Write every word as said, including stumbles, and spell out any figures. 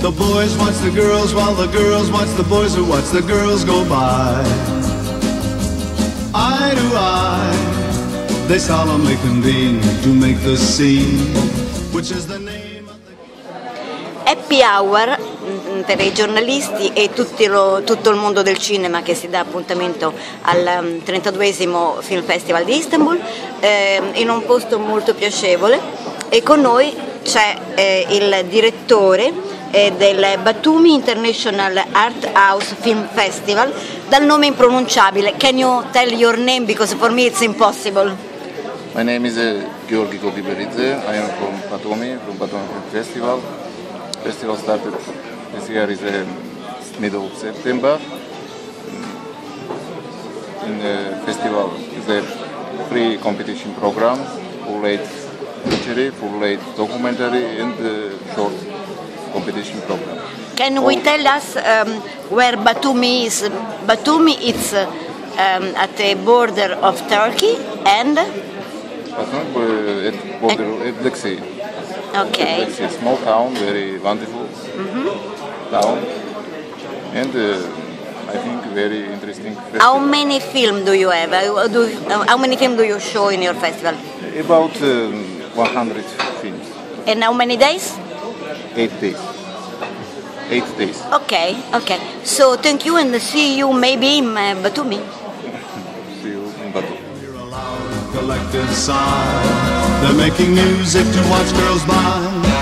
The boys watch the girls while the girls watch the boys who watch the girls go by. Eye to eye, they solemnly convene to make the scene, which is the name of the... Happy Hour per i giornalisti e tutti lo, tutto il mondo del cinema che si dà appuntamento al trentaduesimo Film Festival di Istanbul, eh, in un posto molto piacevole, e con noi c'è eh, il direttore eh, del Batumi International Art House Film Festival dal nome impronunciabile. Can you tell your name, because for me it's impossible? My name is uh, Georgi Gogiberidze. I am from Batumi, from Batumi Film Festival. Festival started this year is uh, middle of September. In the festival is a free competition program, full late feature, full late documentary, and uh, short competition program. Can we tell us um, where Batumi is? Batumi is uh, um, at the border of Turkey and? Batumi uh, at border at Black Sea. Okay. It's a small town, very wonderful Mm-hmm. town, and uh, I think very interesting festival. How many films do you have? How, do, how many films do you show in your festival? About um, one hundred films. And how many days? Eight days. Eight days. Okay, okay. So thank you, and see you maybe in uh, Batumi. See you in Batumi. You're a loud collective sigh. They're making music to watch girls by.